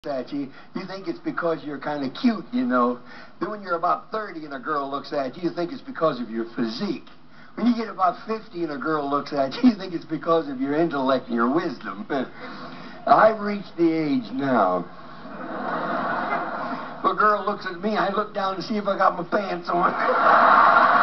at you, you think it's because you're kind of cute, you know. Then when you're about 30 and a girl looks at you, you think it's because of your physique. When you get about 50 and a girl looks at you, you think it's because of your intellect and your wisdom. I've reached the age now. If a girl looks at me, I look down to see if I got my pants on.